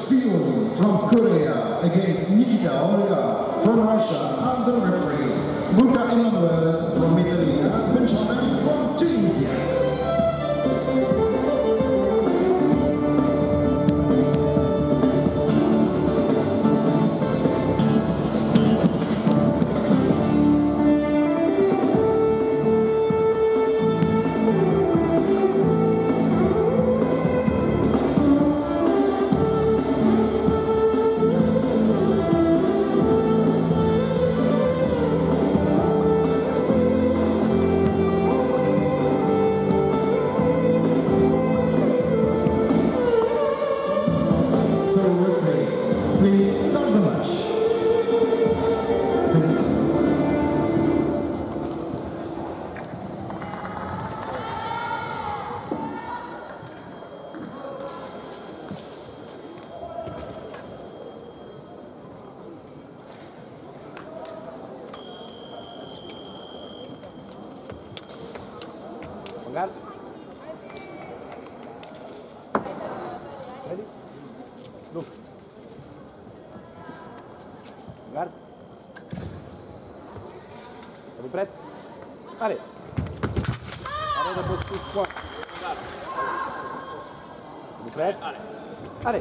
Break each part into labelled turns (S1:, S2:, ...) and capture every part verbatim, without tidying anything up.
S1: Seul from Korea against Nikita Olga from Russia, and the referee Luca Emanuele from Italy and Benjamin from Tunisia. Please start the match.
S2: Guard. Ready? Look. Guard. Are prêt? Allez. Allez, de poste coup de poing. Vous prêt? Allez. Allez.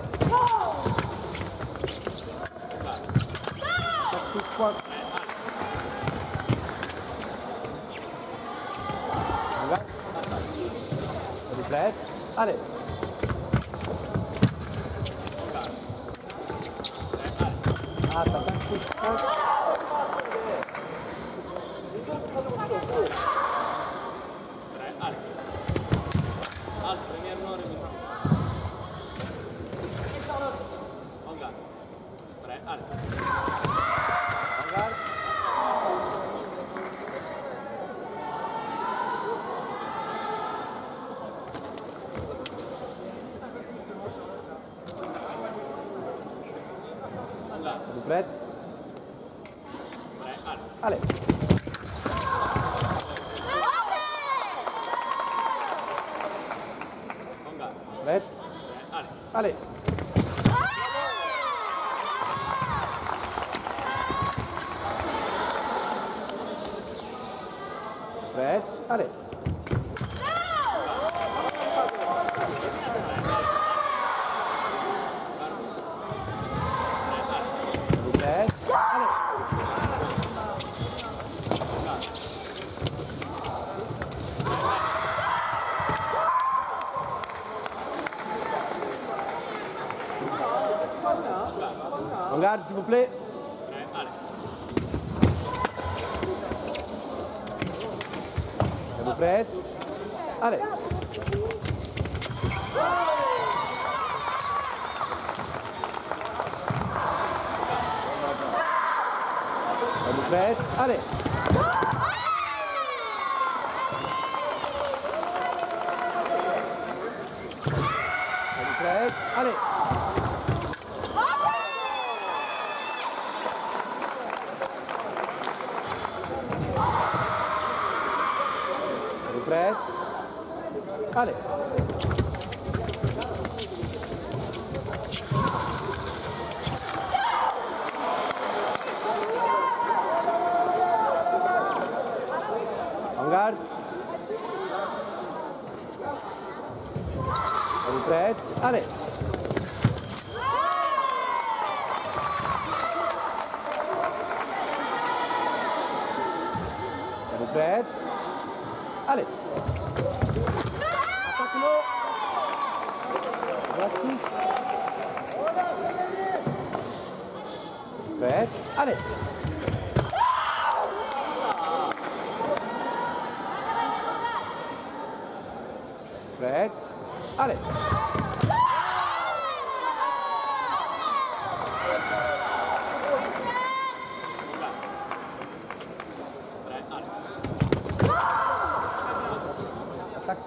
S2: Quatre coups de poing. Regarde. Vous prêt? Allez. Ah, t'as pas de coup de poing. Vous prête? Allez. Prête? Allez. Prête? Allez. On garde, s'il vous plaît. Êtes-vous prête? Allez. Êtes-vous prête? Allez. Êtes-vous prête? Allez. Prête? Allez. En garde. Êtes-vous prête? Allez. Êtes-vous prête? Allez. Attaque-le. La touche. Prête. Allez. Prête. Allez. Attaque.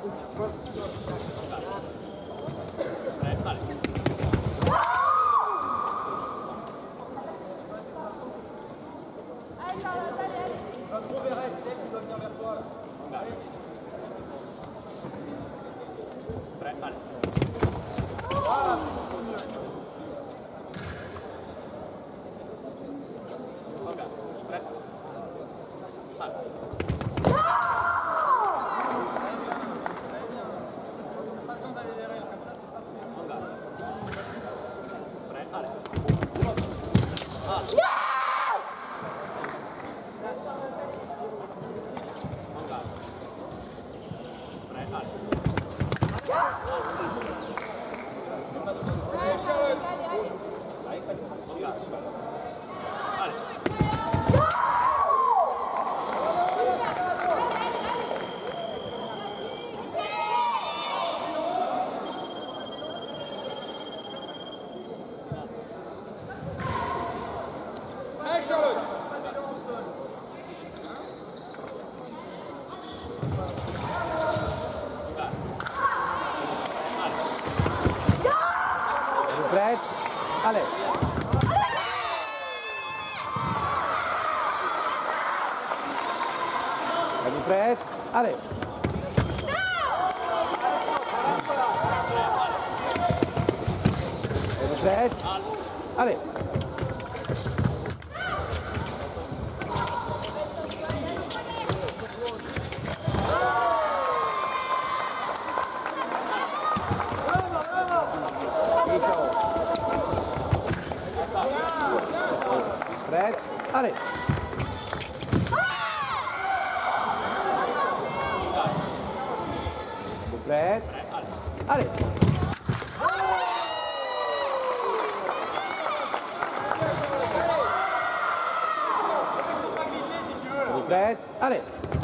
S3: Prêt, allez.
S2: allez. Êtes-vous prête? Allez. Êtes-vous prête? Allez. Prête? Allez. Vous prête? Allez. Vous prête? Allez.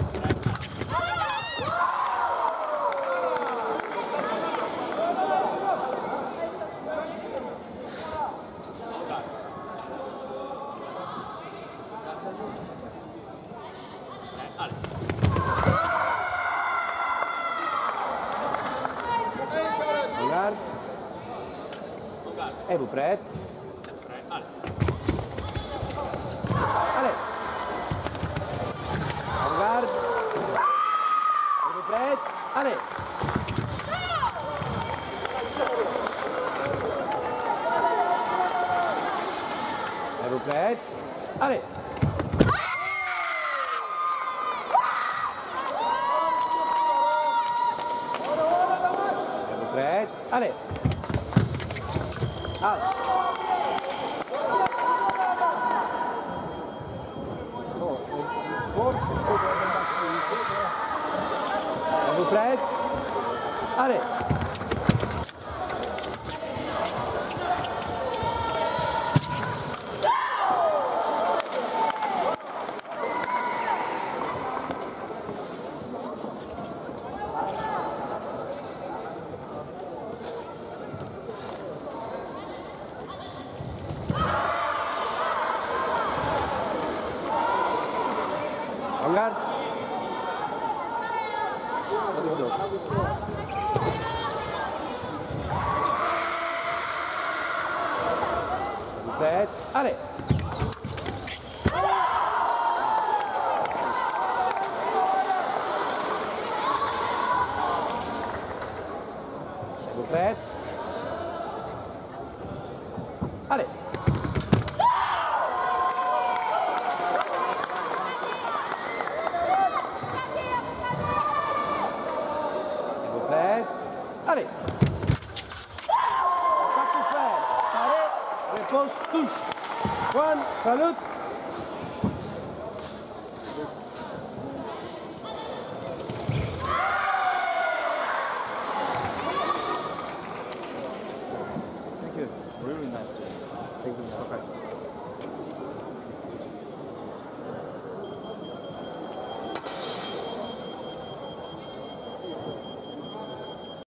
S2: Regarde. Et vous prête? Allez. Regarde. Et vous prête? Allez. Et vous prête? Allez. Prête? Allez. Allez. Êtes-vous prête? Allez. Regarde. Vous prête? Allez. Vous prête? Allez. Prête? Allez. Pas tout faire. Arrêt. Réponse touche. Juan, salut. Thank you. Really nice. Thank you. Okay.